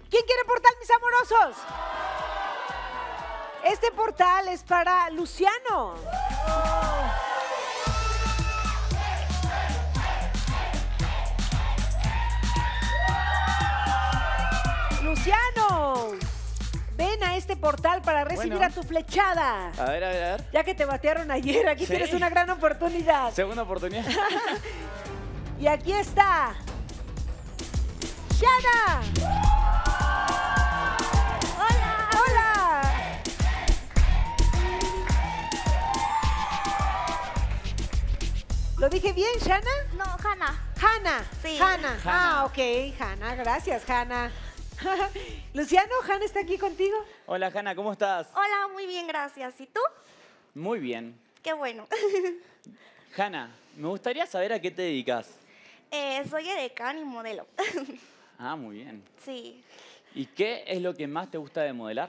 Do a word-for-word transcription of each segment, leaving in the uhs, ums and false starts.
¿Quién quiere portal, mis amorosos? Este portal es para Luciano. Luciano, ven a este portal para recibir Bueno. a tu flechada. A ver, a ver, a ver. Ya que te batearon ayer, aquí Sí. tienes una gran oportunidad. Segunda oportunidad. Y aquí está. ¡Shana! ¡Hola! ¡Hola! ¿Lo dije bien, Shana? No, Hanna. Hanna. Sí. Hanna. Hanna. Ah, ok, Hanna. Gracias, Hanna. Luciano, ¿Hanna está aquí contigo? Hola, Hanna, ¿cómo estás? Hola, muy bien, gracias. ¿Y tú? Muy bien. Qué bueno. Hanna, me gustaría saber a qué te dedicas. Eh, soy edecán y modelo. Ah, muy bien. Sí. ¿Y qué es lo que más te gusta de modelar?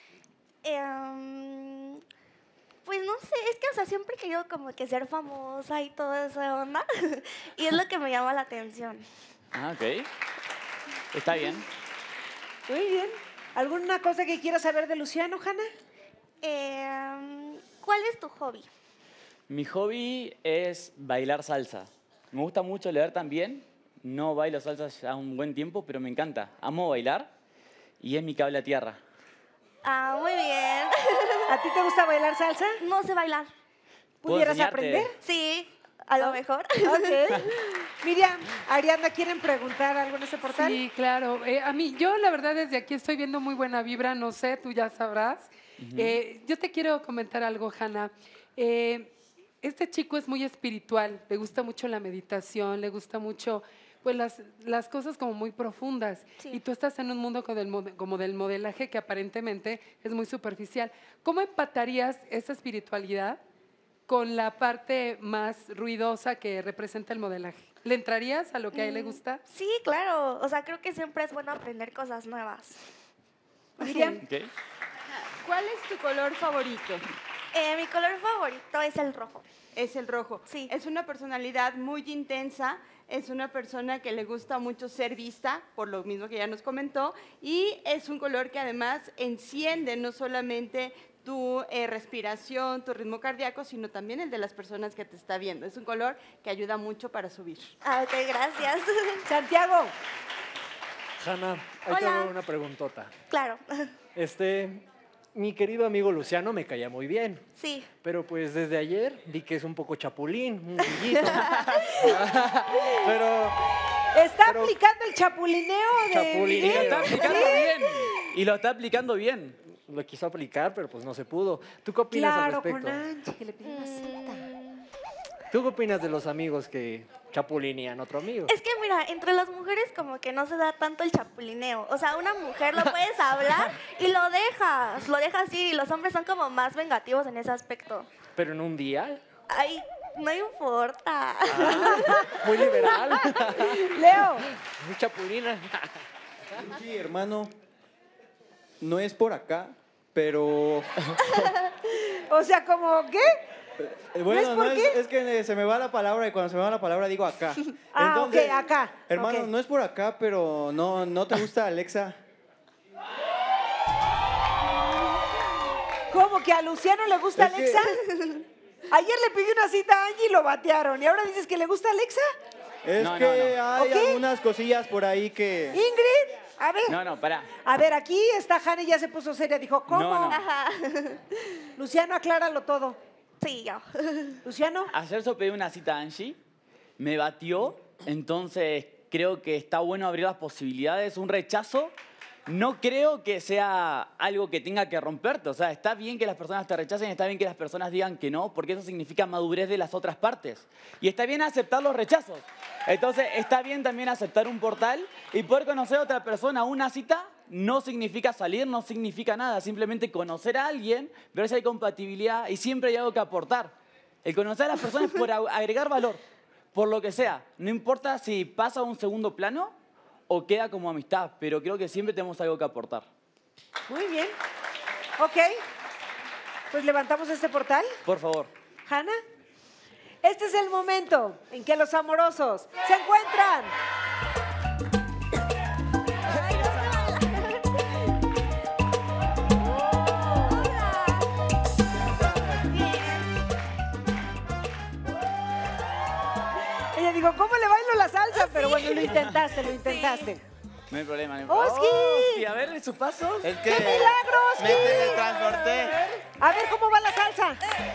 Em, pues no sé, es que, o sea, siempre he querido como que ser famosa y toda esa onda. Y es lo que me llama la atención. Ah, ok. Está bien. Muy bien. ¿Alguna cosa que quieras saber de Luciano, Hanna? Em, ¿Cuál es tu hobby? Mi hobby es bailar salsa. Me gusta mucho leer también. No bailo salsa ya un buen tiempo, pero me encanta. Amo bailar y es mi cable a tierra. Ah, muy bien. ¿A ti te gusta bailar salsa? No sé bailar. ¿Puedo ¿Pudieras enseñarte? aprender? Sí, a lo Ah, mejor. Ok. Miriam, Ariadna, ¿quieren preguntar algo en este portal? Sí, claro. Eh, a mí, yo la verdad desde aquí estoy viendo muy buena vibra, no sé, tú ya sabrás. Eh, yo te quiero comentar algo, Hanna. Eh, este chico es muy espiritual, le gusta mucho la meditación, le gusta mucho pues las, las cosas como muy profundas. Sí. Y tú estás en un mundo como del, mode- como del modelaje que aparentemente es muy superficial. ¿Cómo empatarías esa espiritualidad con la parte más ruidosa que representa el modelaje? ¿Le entrarías a lo que a él le gusta? Sí, claro. O sea, creo que siempre es bueno aprender cosas nuevas. Miriam, ¿Ok? ¿Cuál es tu color favorito? Eh, mi color favorito es el rojo. Es el rojo. Sí. Es una personalidad muy intensa, es una persona que le gusta mucho ser vista, por lo mismo que ya nos comentó, y es un color que además enciende no solamente tu eh, respiración, tu ritmo cardíaco, sino también el de las personas que te está viendo. Es un color que ayuda mucho para subir. Ah, ok, gracias. Santiago, Hanna, ahí te Hola. hago una preguntota. Claro. Este, mi querido amigo Luciano me caía muy bien, Sí. pero pues desde ayer vi que es un poco chapulín, un guillito. Pero está Pero- aplicando el chapulineo de... Chapulineo. Y lo Miguel. está aplicando bien. Y lo está aplicando bien. lo quiso aplicar, pero pues no se pudo. ¿Tú qué opinas Claro, al con respecto? Angie, que le pidió una cita. ¿Tú qué opinas de los amigos que chapulinean a otro amigo? Es que mira, entre las mujeres como que no se da tanto el chapulineo. O sea, una mujer lo puedes hablar y lo dejas, lo dejas ir. Y los hombres son como más vengativos en ese aspecto. Pero en un día, Ay, no importa. muy liberal. Leo, Muy chapulina. Sí, hermano, no es por acá, pero o sea, como, ¿qué? eh, bueno, es por no es, qué? es que se me va la palabra y cuando se me va la palabra digo acá. Ah, ok, acá, Hermano, ok. no es por acá, pero no, no te gusta Alexa. ¿Cómo que a Luciano le gusta Es que- Alexa? Ayer le pidió una cita a Angie y lo batearon. ¿Y ahora dices que le gusta Alexa? Es No, no, que no. hay ¿Ok? algunas cosillas por ahí que... Ingrid, a ver. No, no, pará. A ver, aquí está Hanna y ya se puso seria. Dijo, ¿cómo? No, no. Ajá. Luciano, acláralo todo. Sí, yo. Luciano, Ayer yo pedí una cita a Angie, me batió, entonces creo que está bueno abrir las posibilidades. Un rechazo no creo que sea algo que tenga que romperte. O sea, está bien que las personas te rechacen, está bien que las personas digan que no, porque eso significa madurez de las otras partes. Y está bien aceptar los rechazos. Entonces, está bien también aceptar un portal y poder conocer a otra persona. Una cita no significa salir, no significa nada. Simplemente conocer a alguien, ver si hay compatibilidad y siempre hay algo que aportar. El conocer a las personas es por ag- agregar valor, por lo que sea. No importa si pasa a un segundo plano o queda como amistad, pero creo que siempre tenemos algo que aportar. muy bien. Ok, pues levantamos este portal. Por favor. Hanna, este es el momento en que los amorosos se encuentran. Ella dijo, ¿cómo le bailo la salsa? Pero bueno, lo intentaste, lo intentaste. No hay problema, no hay problema. ¡Oski! Oski, a ver sus pasos. Es que ¡Qué milagro, Oski! me teletransporté. A ver, ¿cómo va la salsa?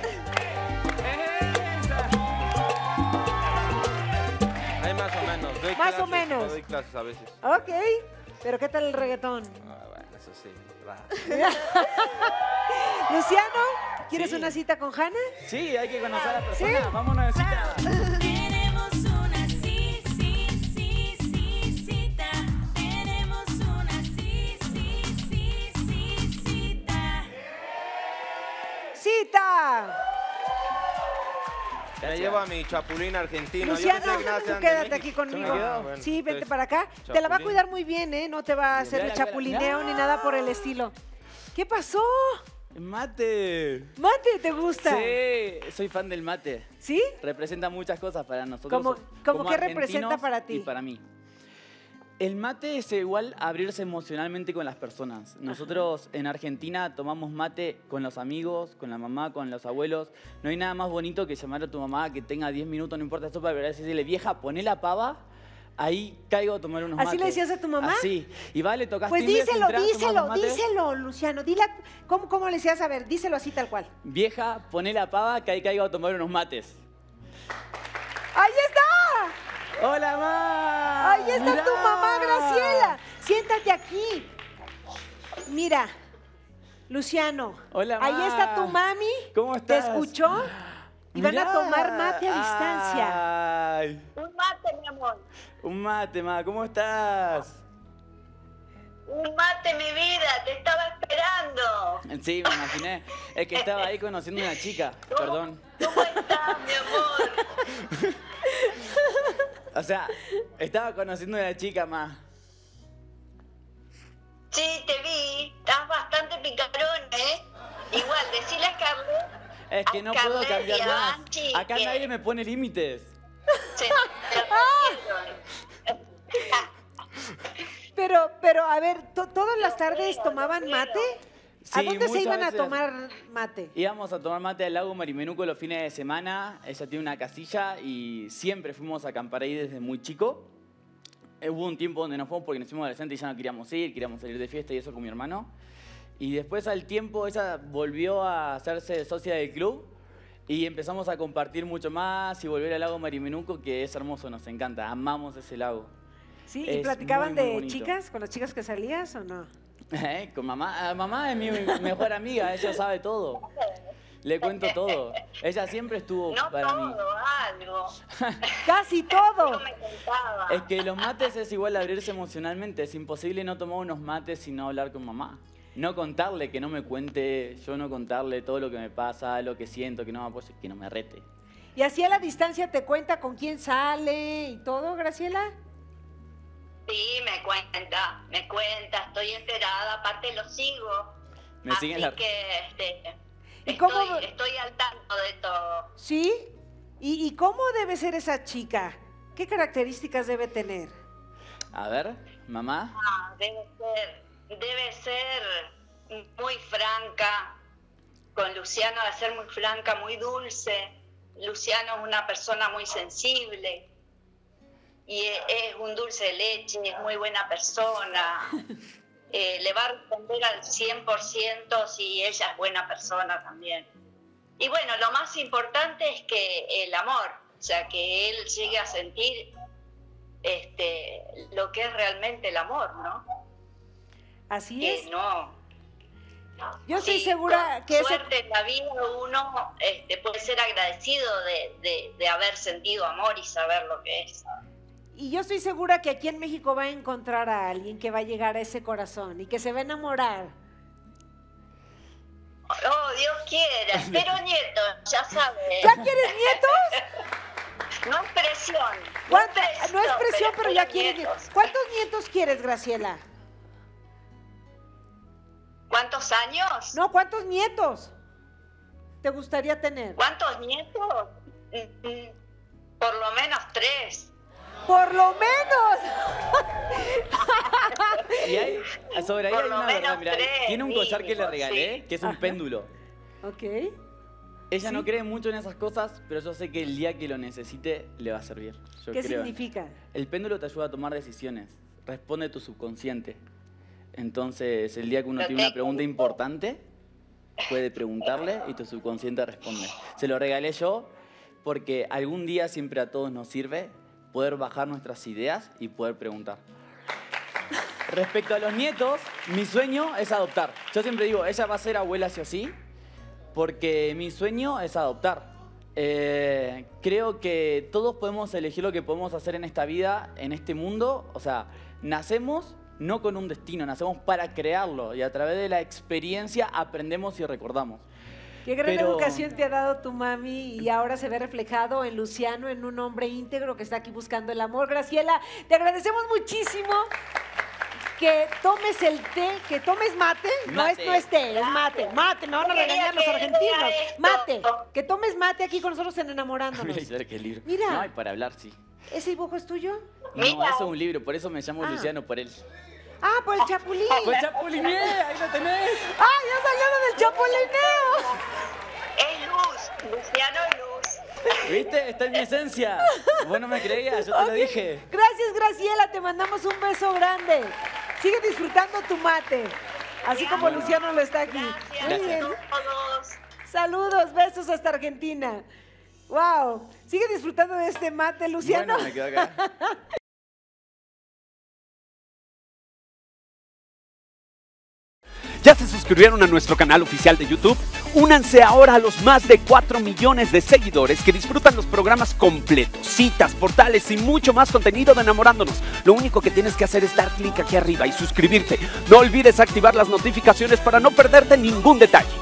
Hay más o menos. Doy Más o clases, menos. Doy clases a veces. Ok. ¿Pero qué tal el reggaetón? Ah, bueno, eso sí. ra. Luciano, ¿quieres Sí. una cita con Hanna? Sí, hay que conocer a la persona. ¿Sí? Vámonos de cita. Tenemos una sí, sí, sí, sí, cita. Tenemos una sí, sí, sí, sí, cita. ¡Cita! Me llevo a mi chapulín argentino. Yo Luciano, pensé que nada, tú sean de quédate México. aquí conmigo. ¿Se me quedó? Ah, bueno, Sí, vente entonces, para acá. Te la va a chapulín. cuidar muy bien, ¿eh? No te va a hacer el Mira, mira, chapulineo mira. ni nada por el estilo. ¿Qué pasó? Mate. ¿Mate te gusta? Sí, soy fan del mate. ¿Sí? Representa muchas cosas para nosotros. ¿Cómo- cómo qué representa argentinos para ti? Y para mí. El mate es igual abrirse emocionalmente con las personas. Nosotros en Argentina tomamos mate con los amigos, con la mamá, con los abuelos. No hay nada más bonito que llamar a tu mamá que tenga diez minutos, no importa sopa, pero decirle, vieja, poné la pava, ahí caigo a tomar unos ¿Así mates. le decías a tu mamá? Así. Y vale, tocaste Pues timbre, díselo, entrás, tomás díselo, los mates. díselo, Luciano. Dile, a- ¿cómo, ¿cómo le decías? A ver, díselo así tal cual. Vieja, poné la pava, que ahí caigo a tomar unos mates. ¡Ahí está! ¡Hola, mamá! ¡Ahí está tu mamá, Graciela! Siéntate aquí. Mira, Luciano. Hola, Ahí ma. está tu mami. ¿Cómo ¿Te estás? escuchó? Y van a Mirá. tomar mate a distancia. Ay, Un mate, mi amor. un mate, ma. ¿Cómo estás? Un mate, mi vida. Te estaba esperando. Sí, me imaginé. Es que estaba ahí conociendo a una chica. Perdón. ¿Cómo estás, mi amor? O sea, estaba conociendo a una chica, ma. Sí, te vi. Estás bastante picarón, ¿eh? Igual, decirle a Carlos. Es que a no puedo Carlet y cambiar a más. Anchi Acá que nadie me pone límites. se lo Pero, pero, a ver, ¿to- ¿todas las tardes tomaban mate? ¿A Sí, dónde se muchas iban a veces. tomar mate? Íbamos a tomar mate al lago Marimenuco los fines de semana. Ella tiene una casilla y siempre fuimos a acampar ahí desde muy chico. Eh, Hubo un tiempo donde nos fuimos porque nos hicimos adolescentes y ya no queríamos ir, queríamos salir de fiesta y eso con mi hermano. Y después al tiempo ella volvió a hacerse socia del club y empezamos a compartir mucho más y volver al lago Marimenuco, que es hermoso, nos encanta, amamos ese lago. ¿Sí? ¿Y Es platicaban muy, muy de bonito. chicas, con las chicas que salías o no? ¿Eh? Con mamá. Ah, mamá es mi mejor amiga, ella sabe todo. Le cuento todo. Ella siempre estuvo No para mí. todo, algo. ¡Casi todo! No me contaba. Es que los mates es igual abrirse emocionalmente. Es imposible no tomar unos mates sin no hablar con mamá. No contarle, que no me cuente, yo no contarle todo lo que me pasa, lo que siento, que no me apoye, que no me rete. ¿Y así a la distancia te cuenta con quién sale y todo, Graciela? Sí, me cuenta, me cuenta, estoy enterada, aparte lo sigo. Me Así siguen la- que este, ¿Y estoy, cómo- estoy al tanto de todo. ¿Sí? ¿Y, y cómo debe ser esa chica? ¿Qué características debe tener? A ver, mamá. Ah, debe ser, debe ser muy franca. Con Luciano debe ser muy franca, muy dulce. Luciano es una persona muy sensible. Y e- es un dulce de leche, es muy buena persona. Eh, le va a responder al cien por ciento si ella es buena persona también. Y bueno, lo más importante es que el amor, o sea, que él llegue a sentir este, lo que es realmente el amor, ¿no? Así Que es. no. Yo estoy Sí, segura con que ese... suerte en la vida uno este, puede ser agradecido de, de, de haber sentido amor y saber lo que es. Y yo estoy segura que aquí en México va a encontrar a alguien que va a llegar a ese corazón y que se va a enamorar. Oh, Dios quiera. Espero nietos, ya sabes. ¿Ya quieres nietos? No es presión. No es ¿Cuánta- presión, No es presión, pero ya espero quieres nietos. nietos. ¿Cuántos nietos quieres, Graciela? ¿Cuántos años? No, ¿cuántos nietos te gustaría tener? ¿Cuántos nietos? Mm, mm, Por lo menos tres. ¡Por lo menos! Y hay, sobre ahí Por hay lo una verdad, menos mira, tres, tiene un collar que le mínimo, regalé, sí. que es un péndulo. Ok. Ella ¿Sí? no cree mucho en esas cosas, pero yo sé que el día que lo necesite le va a servir. Yo ¿Qué creo. significa? El péndulo te ayuda a tomar decisiones. Responde tu subconsciente. Entonces, el día que uno tiene una pregunta importante, puede preguntarle y tu subconsciente responde. Se lo regalé yo porque algún día siempre a todos nos sirve poder bajar nuestras ideas y poder preguntar. Respecto a los nietos, mi sueño es adoptar. Yo siempre digo, ella va a ser abuela sí o sí, porque mi sueño es adoptar. Eh, creo que todos podemos elegir lo que podemos hacer en esta vida, en este mundo. O sea, nacemos no con un destino, nacemos para crearlo y a través de la experiencia aprendemos y recordamos. Qué gran Pero- educación te ha dado tu mami y ahora se ve reflejado en Luciano, en un hombre íntegro que está aquí buscando el amor. Graciela, te agradecemos muchísimo que tomes el té, que tomes mate. No es, Mate. no es té, es mate. Mate, me van a regañar los argentinos. Mate, que tomes mate aquí con nosotros en Enamorándonos. Mira, Isabel, qué libro. Mira. No, y para hablar, sí. ¿Ese dibujo es tuyo? No, eso es un libro, por eso me llamo Ah. Luciano, por él. Ah, por el chapulín. Pues chapulineé, ahí lo tenés. ¡Ah, ya salieron del chapulineo! Es luz, Luciano es luz. ¿Viste? Está en mi esencia. Vos no me creías, yo te lo Ok. dije. Gracias, Graciela, te mandamos un beso grande. Sigue disfrutando tu mate, así como Luciano lo está aquí. Muy Gracias bien. a todos. Saludos, besos hasta Argentina. Wow. Sigue disfrutando de este mate, Luciano. Bueno, me quedo acá. ¿Ya se suscribieron a nuestro canal oficial de YouTube? Únanse ahora a los más de cuatro millones de seguidores que disfrutan los programas completos, citas, portales y mucho más contenido de Enamorándonos. Lo único que tienes que hacer es dar clic aquí arriba y suscribirte. No olvides activar las notificaciones para no perderte ningún detalle.